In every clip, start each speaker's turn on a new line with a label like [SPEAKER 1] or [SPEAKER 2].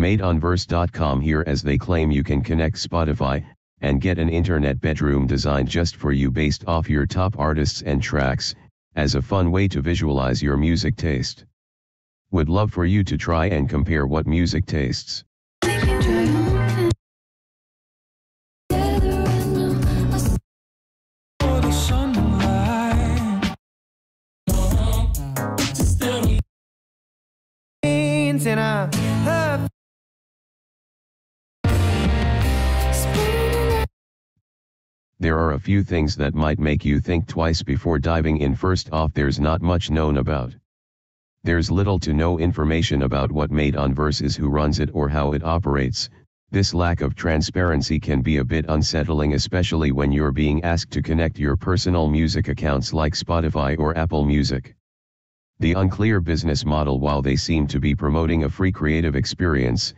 [SPEAKER 1] MadeOnVerse.com here, as they claim you can connect Spotify and get an internet bedroom designed just for you based off your top artists and tracks, as a fun way to visualize your music taste. Would love for you to try and compare what music tastes. There are a few things that might make you think twice before diving in. First off, there's not much known about. There's little to no information about what MadeOnVerse is, who runs it, or how it operates. This lack of transparency can be a bit unsettling, especially when you're being asked to connect your personal music accounts like Spotify or Apple Music. The unclear business model. While they seem to be promoting a free creative experience,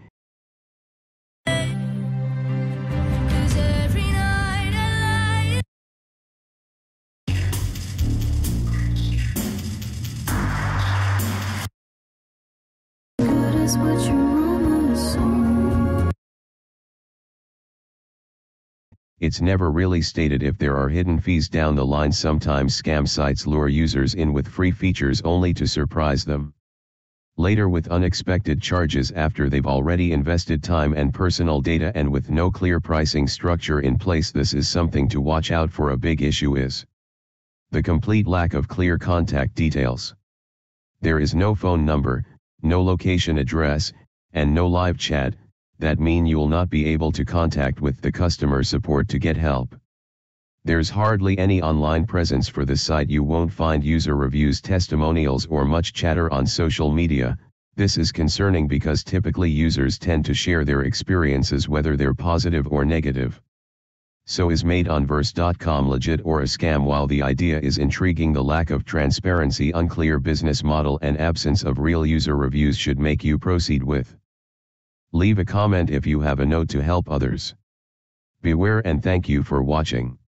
[SPEAKER 1] it's never really stated if there are hidden fees down the line. Sometimes scam sites lure users in with free features only to surprise them later with unexpected charges after they've already invested time and personal data, and with no clear pricing structure in place. This is something to watch out for. A big issue is the complete lack of clear contact details. There is no phone number, no location address, and no live chat. That mean you'll not be able to contact with the customer support to get help. There's hardly any online presence for the site. You won't find user reviews, testimonials, or much chatter on social media. This is concerning because typically users tend to share their experiences, whether they're positive or negative. So is MadeOnVerse.com legit or a scam? While the idea is intriguing, the lack of transparency, unclear business model, and absence of real user reviews should make you proceed with. Leave a comment if you have a note to help others. Beware, and thank you for watching.